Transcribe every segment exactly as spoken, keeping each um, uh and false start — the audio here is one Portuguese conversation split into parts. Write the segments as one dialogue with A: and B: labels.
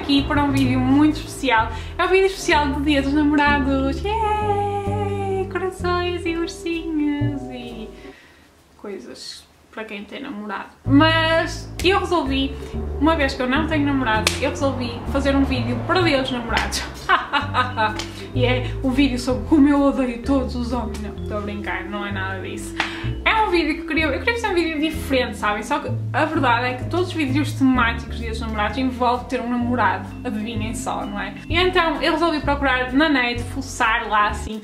A: aqui para um vídeo muito especial. É um vídeo especial do Dia dos Namorados. Yeah! Corações e ursinhos e coisas para quem tem namorado. Mas eu resolvi, uma vez que eu não tenho namorado, eu resolvi fazer um vídeo para Dia dos Namorados. E é um vídeo sobre como eu odeio todos os homens. Não, estou a brincar, não é nada disso. É um vídeo que eu queria, eu queria fazer um vídeo diferente, sabem? Só que a verdade é que todos os vídeos temáticos de Dia dos Namorados envolvem ter um namorado, adivinhem só, não é? E então eu resolvi procurar na net, fuçar lá assim.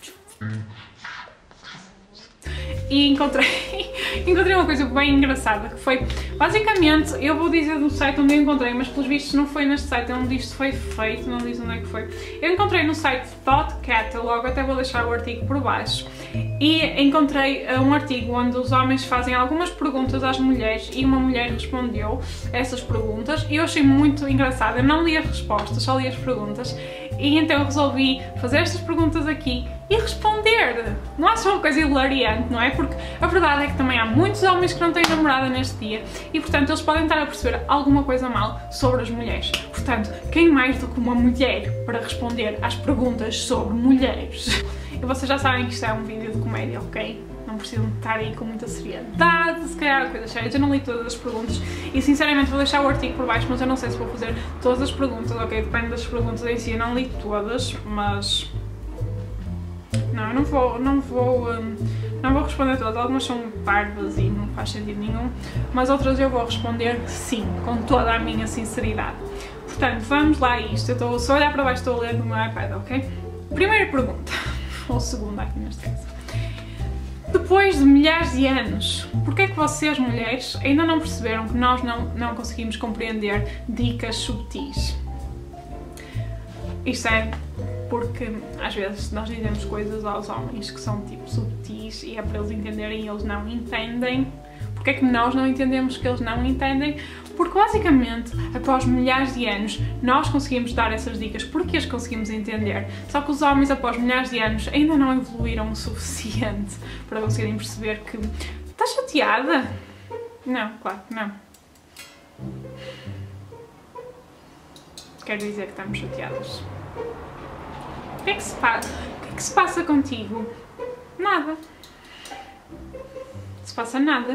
A: E encontrei, encontrei uma coisa bem engraçada, que foi, basicamente, eu vou dizer do site onde eu encontrei, mas pelos vistos não foi neste site, onde isto foi feito, não diz onde é que foi. Eu encontrei no site Thought Catalog, até vou deixar o artigo por baixo, e encontrei uh, um artigo onde os homens fazem algumas perguntas às mulheres e uma mulher respondeu essas perguntas, e eu achei muito engraçado. Eu não li as respostas, só li as perguntas, e então eu resolvi fazer estas perguntas aqui e responder. Não acho uma coisa hilariante, não é? Porque a verdade é que também há muitos homens que não têm namorada neste dia e, portanto, eles podem estar a perceber alguma coisa mal sobre as mulheres. Portanto, quem mais do que uma mulher para responder às perguntas sobre mulheres? E vocês já sabem que isto é um vídeo de comédia, ok? Não precisam estar aí com muita seriedade, se calhar coisas sérias. Eu não li todas as perguntas e sinceramente vou deixar o artigo por baixo, mas eu não sei se vou fazer todas as perguntas, ok? Depende das perguntas em si, eu não li todas, mas... Não, eu não vou, não vou, um, não vou responder todas, algumas são parvas e não faz sentido nenhum, mas outras eu vou responder sim, com toda a minha sinceridade. Portanto, vamos lá a isto. Eu estou, se olhar para baixo estou a ler no meu iPad, ok? Primeira pergunta, ou segunda aqui neste caso. Depois de milhares de anos, porquê é que vocês, mulheres, ainda não perceberam que nós não, não conseguimos compreender dicas subtis? Isto é porque às vezes nós dizemos coisas aos homens que são tipo subtis e é para eles entenderem e eles não entendem. Porquê é que nós não entendemos que eles não entendem? Porque basicamente, após milhares de anos, nós conseguimos dar essas dicas porque as conseguimos entender. Só que os homens, após milhares de anos, ainda não evoluíram o suficiente para conseguirem perceber que... Estás chateada? Não, claro que não. Quero dizer que estamos chateadas. O que é que se passa? O que é que se passa contigo? Nada. Não se passa nada.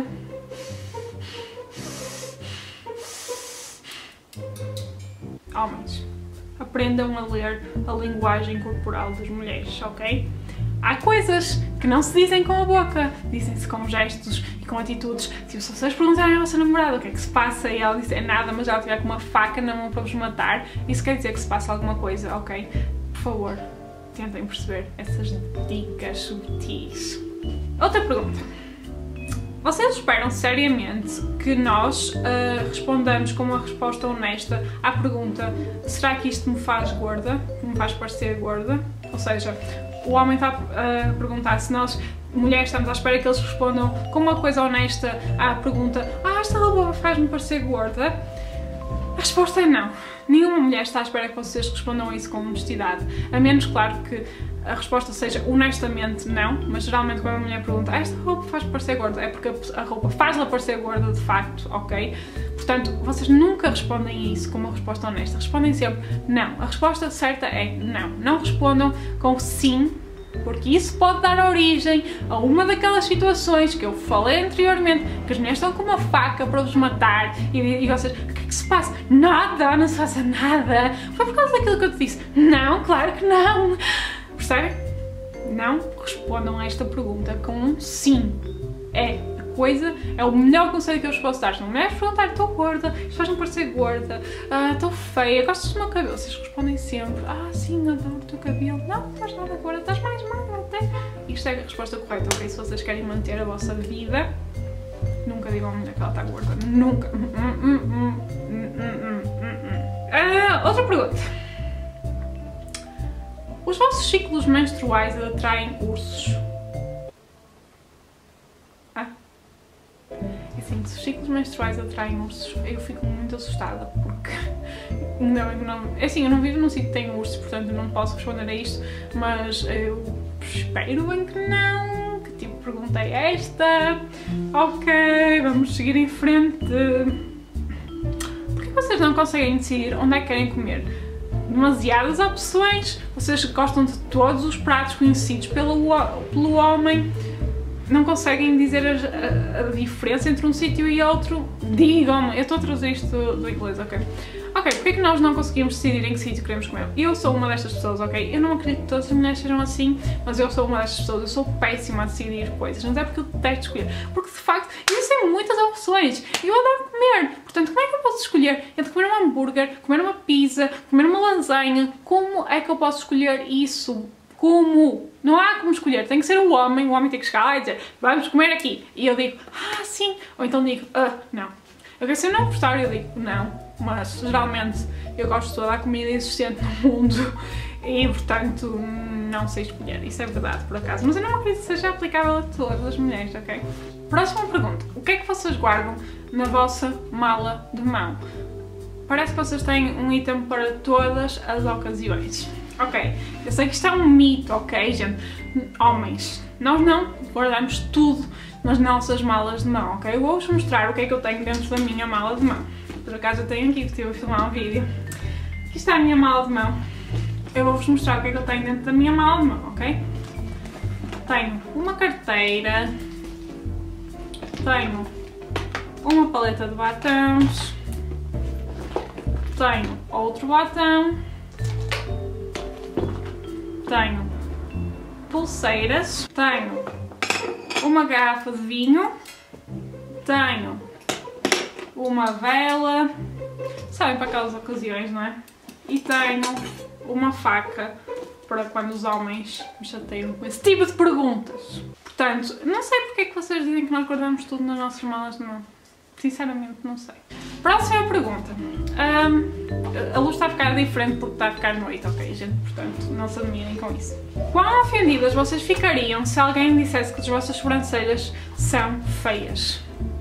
A: Homens, aprendam a ler a linguagem corporal das mulheres, ok? Há coisas que não se dizem com a boca, dizem-se com gestos e com atitudes. Tipo, se vocês perguntarem à vossa namorada o que é que se passa e ela disser nada, mas ela tiver com uma faca na mão para vos matar, isso quer dizer que se passa alguma coisa, ok? Por favor, tentem perceber essas dicas subtis. Outra pergunta. Vocês esperam seriamente que nós uh, respondamos com uma resposta honesta à pergunta: será que isto me faz gorda? Que me faz parecer gorda? Ou seja, o homem está a perguntar se nós, mulheres, estamos à espera que eles respondam com uma coisa honesta à pergunta: ah, esta roupa faz-me parecer gorda? A resposta é não. Nenhuma mulher está à espera que vocês respondam a isso com honestidade. A menos, claro, que a resposta seja honestamente não, mas geralmente quando a mulher pergunta: ah, esta roupa faz parecer gorda, é porque a roupa faz-la parecer gorda de facto, ok? Portanto, vocês nunca respondem a isso com uma resposta honesta. Respondem sempre não. A resposta certa é não. Não respondam com sim, porque isso pode dar origem a uma daquelas situações que eu falei anteriormente, que as mulheres estão com uma faca para vos matar e, e vocês, o que é que se passa? Nada, não se passa nada. Foi por causa daquilo que eu te disse. Não, claro que não. Percebem? Não respondam a esta pergunta com um sim. É a coisa, é o melhor conselho que eu vos posso dar. Se não me perguntar: estou gorda, isto faz-me parecer gorda, estou uh, feia, gostas do meu cabelo? Vocês respondem sempre: ah, sim, adoro o teu cabelo. Não, não estás nada gorda, estás mais magra até. Isto é a resposta correta, ok? Se vocês querem manter a vossa vida, nunca digam a mulher que ela está gorda. Nunca. Uh, outra pergunta. Os vossos ciclos menstruais atraem ursos? Ah? Assim, se os ciclos menstruais atraem ursos, eu fico muito assustada, porque... Não, não, assim, eu não vivo num sítio que tem ursos, portanto não posso responder a isto, mas eu espero bem que não, que tipo, perguntei esta, ok, vamos seguir em frente. Porquê vocês não conseguem decidir onde é que querem comer demasiadas opções, vocês gostam de todos os pratos conhecidos pelo, pelo homem, não conseguem dizer a, a, a diferença entre um sítio e outro, digam-me, eu estou a trazer isto do, do inglês, ok? Ok, porque é que nós não conseguimos decidir em que sítio queremos comer? Eu sou uma destas pessoas, ok? Eu não acredito que todas as mulheres sejam assim, mas eu sou uma destas pessoas, eu sou péssima a decidir coisas, mas é porque eu detesto escolher, porque de facto existem muitas opções e eu adoro comer, portanto como é que eu posso escolher entre comer um hambúrguer, comer uma pizza, comer uma lasanha, como é que eu posso escolher isso? Como? Não há como escolher, tem que ser o homem, o homem tem que chegar lá e dizer vamos comer aqui, e eu digo ah sim, ou então digo ah não. Eu se eu não gostar eu digo não, mas geralmente eu gosto de toda a comida existente no mundo e portanto não sei escolher, isso é verdade por acaso, mas eu não acredito que seja aplicável a todas as mulheres, ok? Próxima pergunta, o que é que vocês guardam na vossa mala de mão? Parece que vocês têm um item para todas as ocasiões. Ok, eu sei que isto é um mito, ok gente? Homens, nós não guardamos tudo nas nossas malas de mão, ok? Eu vou-vos mostrar o que é que eu tenho dentro da minha mala de mão. Por acaso eu tenho aqui, que estive a filmar um vídeo. Aqui está a minha mala de mão. Eu vou-vos mostrar o que é que eu tenho dentro da minha mala de mão, ok? Tenho uma carteira, tenho uma paleta de batons, tenho outro batão, tenho pulseiras, tenho uma garrafa de vinho, tenho uma vela, sabem, para aquelas ocasiões, não é? E tenho uma faca para quando os homens me chateiam com esse tipo de perguntas. Portanto, não sei porque é que vocês dizem que nós guardamos tudo nas nossas malas de mão. Sinceramente, não sei. Próxima pergunta. Um, a luz está a ficar diferente porque está a ficar noite, ok, gente? Portanto, não se admirem com isso. Quão ofendidas vocês ficariam se alguém dissesse que as vossas sobrancelhas são feias?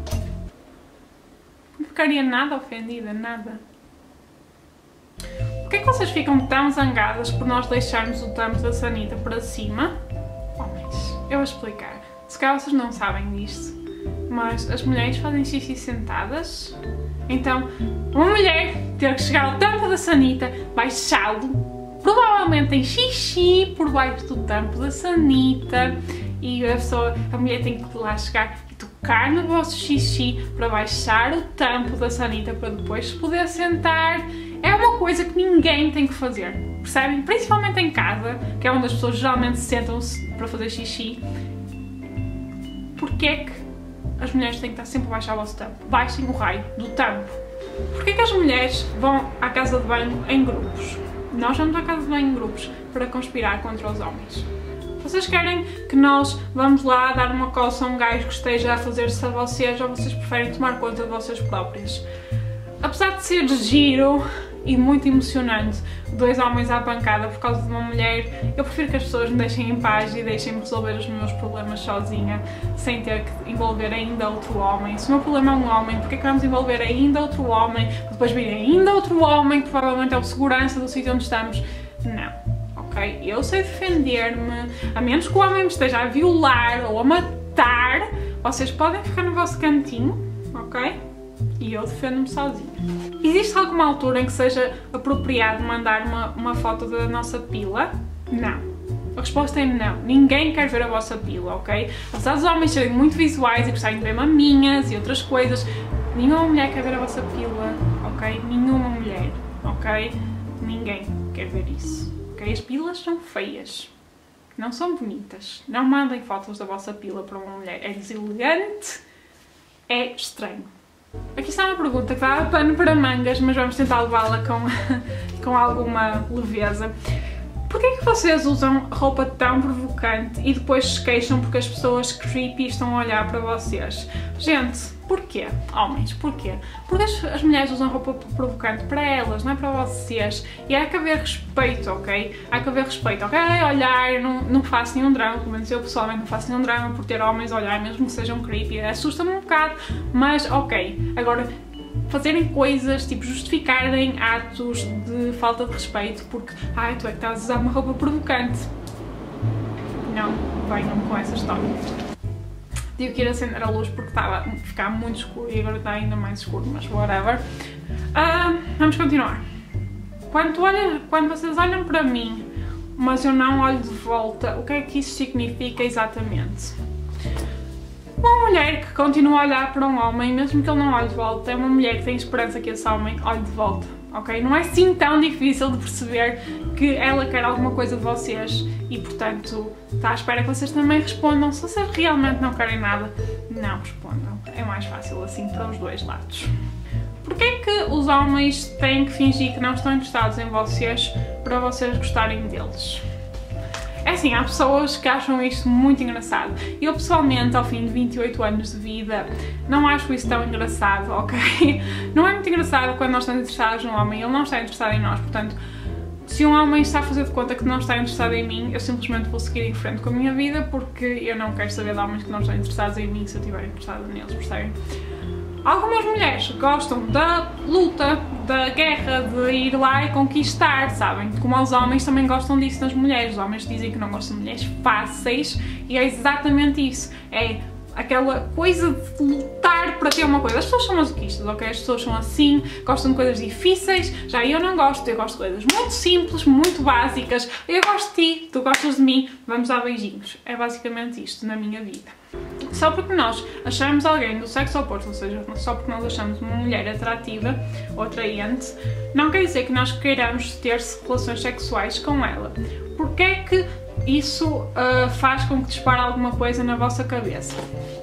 A: Não ficaria nada ofendida, nada. Porquê é que vocês ficam tão zangadas por nós deixarmos o tampo da sanita para cima? Homens, eu vou explicar. Se calhar vocês não sabem disto, mas as mulheres fazem xixi sentadas. Então, uma mulher ter que chegar ao tampo da sanita, baixá-lo, provavelmente tem xixi por baixo do tampo da sanita e a pessoa, a mulher tem que lá chegar e tocar no vosso xixi para baixar o tampo da sanita para depois se poder sentar. É uma coisa que ninguém tem que fazer, percebem? Principalmente em casa, que é onde as pessoas geralmente sentam-se para fazer xixi. Porquê é que as mulheres têm que estar sempre a baixar o vosso tampo? Baixem o raio do tampo. Porquê que as mulheres vão à casa de banho em grupos? Nós vamos à casa de banho em grupos para conspirar contra os homens. Vocês querem que nós vamos lá dar uma coça a um gajo que esteja a fazer-se a vocês, ou vocês preferem tomar conta de vocês próprias? Apesar de ser giro e muito emocionante dois homens à pancada por causa de uma mulher, eu prefiro que as pessoas me deixem em paz e deixem-me resolver os meus problemas sozinha, sem ter que envolver ainda outro homem. Se o meu problema é um homem, porque é que vamos envolver ainda outro homem, depois vir ainda outro homem, que provavelmente é o segurança do sítio onde estamos? Não, ok? Eu sei defender-me, a menos que o homem me esteja a violar ou a matar, vocês podem ficar no vosso cantinho, ok? E eu defendo-me sozinha. Existe alguma altura em que seja apropriado mandar uma, uma foto da nossa pila? Não. A resposta é não. Ninguém quer ver a vossa pila, ok? Apesar dos homens serem muito visuais e gostarem de ver maminhas e outras coisas, nenhuma mulher quer ver a vossa pila, ok? Nenhuma mulher, ok? Ninguém quer ver isso, ok? As pilas são feias. Não são bonitas. Não mandem fotos da vossa pila para uma mulher. É deselegante, é estranho. Aqui está uma pergunta que dá pano para mangas, mas vamos tentar levá-la com, com alguma leveza. Porquê é que vocês usam roupa tão provocante e depois se queixam porque as pessoas creepy estão a olhar para vocês? Gente, porquê? Homens, porquê? Porque as, as mulheres usam roupa provocante para elas, não é para vocês. E há que haver respeito, ok? Há que haver respeito, ok? Olhar, eu não, não faço nenhum drama, pelo menos eu pessoalmente não faço nenhum drama por ter homens a olhar, mesmo que sejam creepy. Assusta-me um bocado, mas ok. Agora, fazerem coisas, tipo justificarem atos de falta de respeito porque ai, tu é que estás a usar uma roupa provocante. Não, venham com essa história. tive que ir acender a luz porque estava a ficar muito escuro e agora está ainda mais escuro, mas whatever. Uh, vamos continuar. Quando, olha, quando vocês olham para mim, mas eu não olho de volta, o que é que isso significa exatamente? Uma mulher que continua a olhar para um homem, mesmo que ele não olhe de volta, é uma mulher que tem esperança que esse homem olhe de volta, ok? Não é assim tão difícil de perceber que ela quer alguma coisa de vocês e, portanto, está à espera que vocês também respondam. Se vocês realmente não querem nada, não respondam. É mais fácil assim para os dois lados. Porquê que os homens têm que fingir que não estão interessados em vocês para vocês gostarem deles? É assim, há pessoas que acham isto muito engraçado. Eu pessoalmente, ao fim de vinte e oito anos de vida, não acho isso tão engraçado, ok? Não é muito engraçado quando nós estamos interessados num homem, ele não está interessado em nós, portanto, se um homem está a fazer de conta que não está interessado em mim, eu simplesmente vou seguir em frente com a minha vida porque eu não quero saber de homens que não estão interessados em mim se eu estiver interessado neles, percebem? Algumas mulheres gostam da luta, da guerra, de ir lá e conquistar, sabem? Como os homens também gostam disso nas mulheres. Os homens dizem que não gostam de mulheres fáceis e é exatamente isso. É aquela coisa de lutar para ter uma coisa. As pessoas são masoquistas, ok? As pessoas são assim, gostam de coisas difíceis. Já eu não gosto, eu gosto de coisas muito simples, muito básicas. Eu gosto de ti, tu gostas de mim, vamos dar beijinhos. É basicamente isto na minha vida. Só porque nós achamos alguém do sexo oposto, ou seja, só porque nós achamos uma mulher atrativa ou atraente, não quer dizer que nós queiramos ter relações sexuais com ela. Porque é que isso uh, faz com que dispare alguma coisa na vossa cabeça?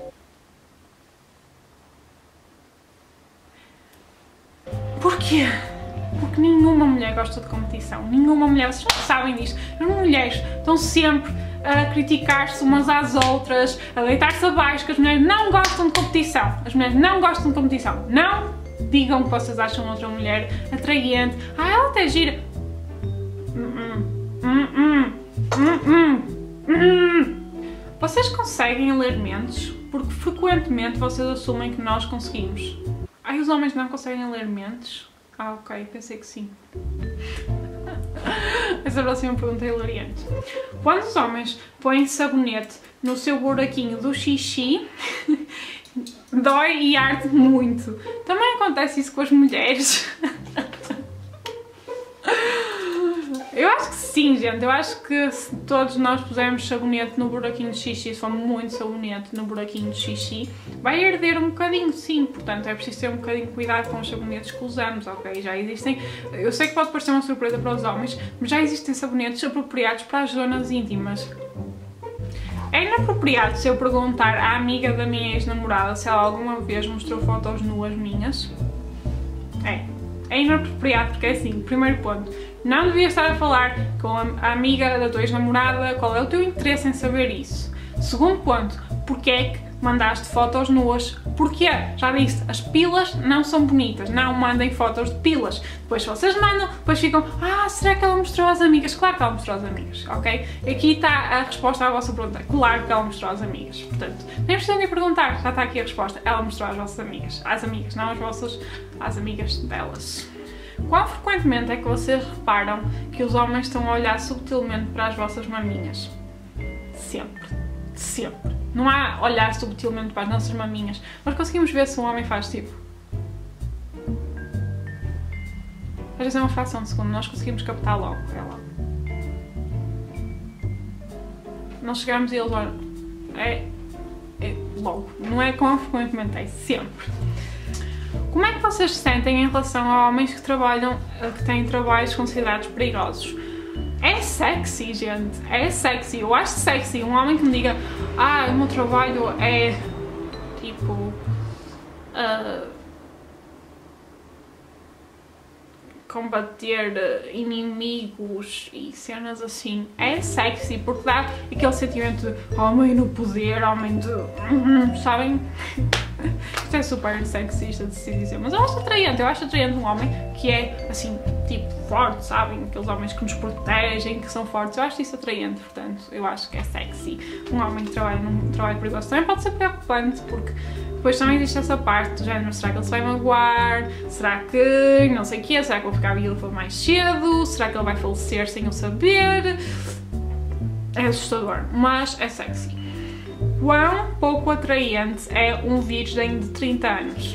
A: Porquê? Porque nenhuma mulher gosta de competição. Nenhuma mulher, vocês não sabem disto, as mulheres estão sempre a criticar-se umas às outras, a deitar-se abaixo, que as mulheres não gostam de competição. As mulheres não gostam de competição. Não digam que vocês acham outra mulher atraente. Ah, ela até gira. Hum, hum, hum, hum, hum, hum. Vocês conseguem ler mentes? Porque frequentemente vocês assumem que nós conseguimos. Ai, os homens não conseguem ler mentes? Ah, ok, pensei que sim. Essa próxima pergunta é hilariante. Quando os homens põem sabonete no seu buraquinho do xixi, dói e arde muito. Também acontece isso com as mulheres? Eu acho que sim, gente. Eu acho que se todos nós pusermos sabonete no buraquinho de xixi, se for muito sabonete no buraquinho de xixi, vai arder um bocadinho, sim. Portanto, é preciso ter um bocadinho de cuidado com os sabonetes que usamos, ok? Já existem... Eu sei que pode parecer uma surpresa para os homens, mas já existem sabonetes apropriados para as zonas íntimas. É inapropriado se eu perguntar à amiga da minha ex-namorada se ela alguma vez mostrou fotos nuas minhas? É. É inapropriado porque é assim, primeiro ponto, não devia estar a falar com a amiga da tua ex-namorada, qual é o teu interesse em saber isso? Segundo ponto, porque é que mandaste fotos nuas? Porquê? Já disse, as pilas não são bonitas, não mandem fotos de pilas. Depois se vocês mandam, depois ficam, ah, será que ela mostrou às amigas? Claro que ela mostrou às amigas, ok? Aqui está a resposta à vossa pergunta, claro que ela mostrou às amigas. Portanto, nem precisam de perguntar, já está aqui a resposta, ela mostrou às vossas amigas. Às amigas, não às vossas, às amigas delas. Quão frequentemente é que vocês reparam que os homens estão a olhar subtilmente para as vossas maminhas? Sempre. Sempre. Não há olhar subtilmente para as nossas maminhas. Nós conseguimos ver se um homem faz tipo... Às vezes é uma fração de segundo, nós conseguimos captar logo. É logo. Nós chegamos e eles olham... É... É logo. Não é quão frequentemente, é sempre. Como é que vocês se sentem em relação a homens que trabalham, que têm trabalhos considerados perigosos? É sexy, gente, é sexy, eu acho sexy um homem que me diga, ah, o meu trabalho é, tipo, uh, combater inimigos e cenas assim. É sexy, porque dá aquele sentimento de homem no poder, homem de... sabem? Isto é super sexista de se dizer, mas eu acho atraente, eu acho atraente um homem que é, assim, tipo, forte, sabem? Aqueles homens que nos protegem, que são fortes, eu acho isso atraente, portanto, eu acho que é sexy. Um homem que trabalha num trabalho perigoso também pode ser preocupante, porque depois também existe essa parte do género, será que ele se vai magoar? Será que não sei o quê? Será que vou ficar viúva mais cedo? Será que ele vai falecer sem eu saber? É assustador, mas é sexy. quão pouco atraente é um virgem de trinta anos?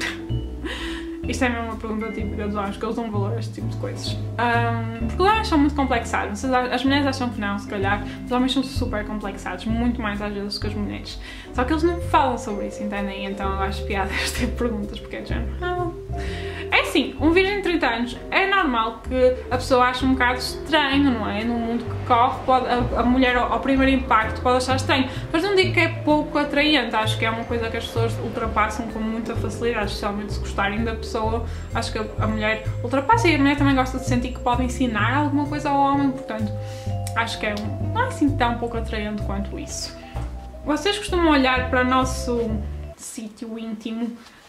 A: Isto é mesmo uma pergunta típica dos homens, que eles dão valor a este tipo de coisas. Um, porque os homens são muito complexados. As mulheres acham que não, se calhar. Os homens são super complexados, muito mais às vezes que as mulheres. Só que eles não falam sobre isso, entendem? Então eu acho piada este tipo de perguntas, porque é de género. Ah. É assim, um virgem de trinta anos é normal que a pessoa ache um bocado estranho, não é? No mundo que corre, pode, a, a mulher ao, ao primeiro impacto pode achar estranho. Mas não digo que é pouco atraente, acho que é uma coisa que as pessoas ultrapassam com muita facilidade, especialmente se gostarem da pessoa. Acho que a, a mulher ultrapassa e a mulher também gosta de sentir que pode ensinar alguma coisa ao homem, portanto, acho que é um, não é assim tão pouco atraente quanto isso. Vocês costumam olhar para o nosso sítio íntimo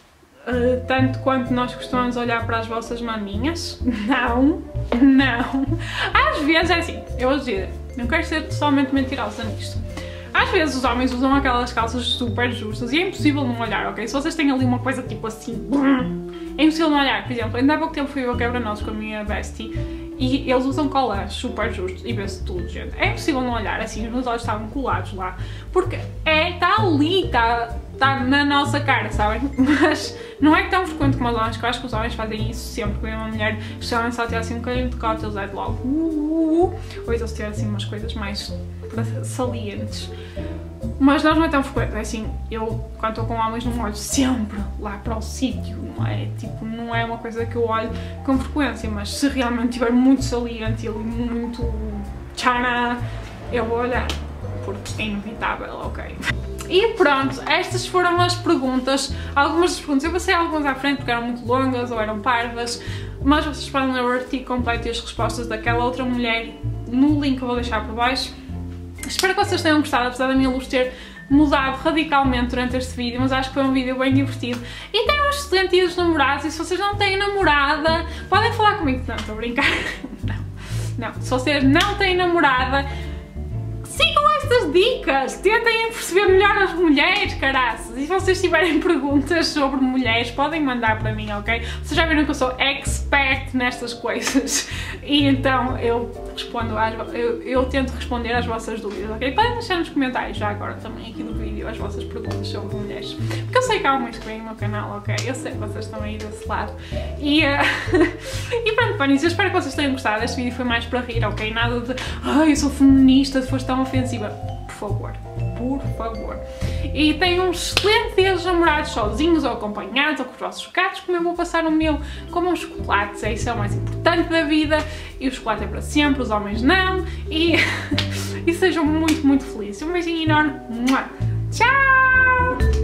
A: Uh, tanto quanto nós costumamos olhar para as vossas maminhas? Não, não. Às vezes é assim, eu vou dizer, não quero ser totalmente mentirosa nisto. Às vezes os homens usam aquelas calças super justas e é impossível não olhar, ok? Se vocês têm ali uma coisa tipo assim, é impossível não olhar. Por exemplo, ainda há pouco tempo fui eu a quebra-nozes com a minha bestie e eles usam colãs super justos e vê-se tudo, gente. É impossível não olhar, assim, os meus olhos estavam colados lá, porque é, está ali, está tá na nossa cara, sabem? Mas não é tão frequente como os homens, que eu acho que os homens fazem isso sempre, quando uma mulher, especialmente se ela tiver assim um bocadinho de corte, eles é de logo, uh, uh, uh, ou eles tiverem assim umas coisas mais salientes. Mas nós não é tão frequente, é assim, eu quando estou com homens não olho sempre lá para o sítio, não é? Tipo, não é uma coisa que eu olho com frequência, mas se realmente estiver muito saliente e ali muito tchana, eu vou olhar, porque é inevitável, ok? E pronto, estas foram as perguntas, algumas das perguntas, eu passei algumas à frente porque eram muito longas ou eram parvas, mas vocês podem ler o artigo completo e as respostas daquela outra mulher no link que eu vou deixar por baixo. Espero que vocês tenham gostado, apesar da minha luz ter mudado radicalmente durante este vídeo, mas acho que foi um vídeo bem divertido. E tenham um excelente dia dos namorados, e se vocês não têm namorada, podem falar comigo. Não, estou a brincar. Não, não. Se vocês não têm namorada, sigam estas dicas, tentem perceber melhor as mulheres, caraças. E se vocês tiverem perguntas sobre mulheres, podem mandar para mim, ok? Vocês já viram que eu sou expert nestas coisas e então eu respondo às, eu, eu tento responder às vossas dúvidas, ok? Podem deixar nos comentários já agora também aqui do vídeo as vossas perguntas sobre mulheres, porque eu sei que há homens que vêm no meu canal, ok? Eu sei que vocês estão aí desse lado e, uh, e pronto, Panis, eu espero que vocês tenham gostado. Este vídeo foi mais para rir, ok? Nada de, ai, eu sou feminista, se foste tão ofensiva, por favor, por favor. E tenham um excelente dia dos namorados, sozinhos ou acompanhados ou com os vossos gatos, como eu vou passar o meu, como uns chocolates, é isso é o mais importante da vida, e o chocolate é para sempre, os homens não, e, e sejam muito, muito felizes. Um beijinho enorme, tchau!